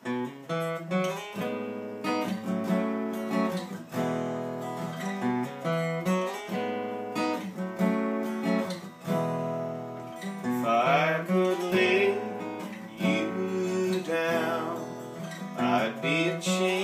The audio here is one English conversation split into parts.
If I could lay you down, I'd be a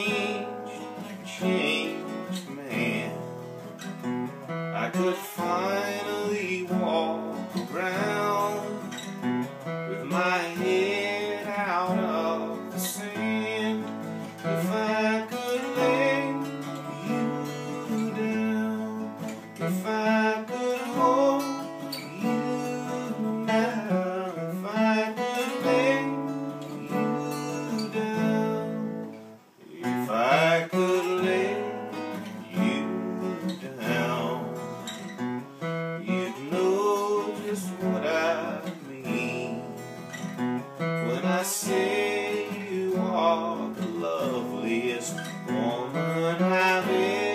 changed man. I could finally walk around with my head out of the sand. If I could lay you down, if I could hold you now, if I could lay you down, if I could lay you down, you'd know just what I mean when I say you are the loveliest woman I've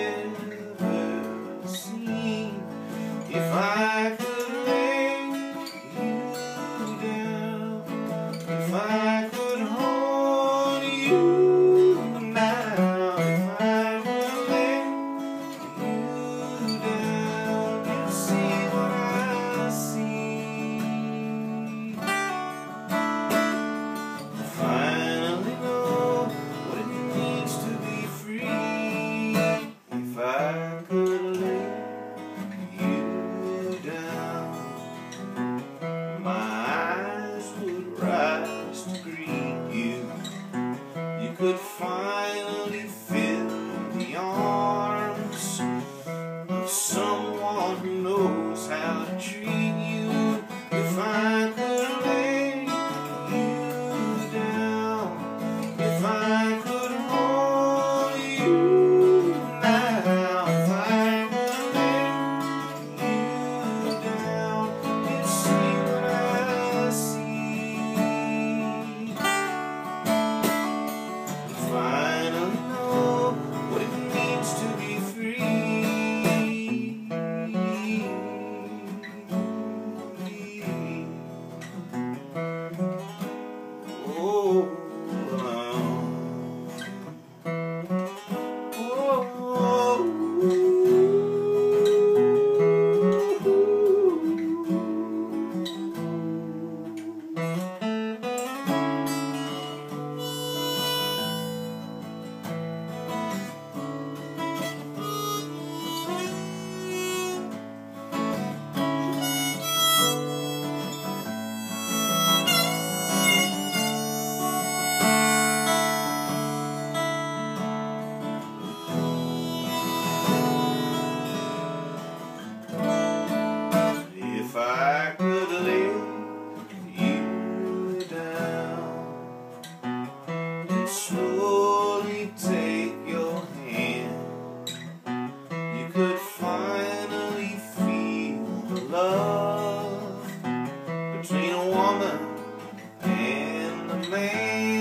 ever seen. If I could lay you down, if I could hold you now, if I could lay you down, you'd see what I see. Finally know what it means to be free. If I could lay you down, my eyes would rise to greet you. You could finally feel the arms of someone who knows how to treat you. If I could lay you down, if I could hold you now, if I could lay you down, you'd see what I see. You finally know what it means to be free. Oh, if I could lay you down and slowly take your hand, you could finally feel the love between a woman and a man.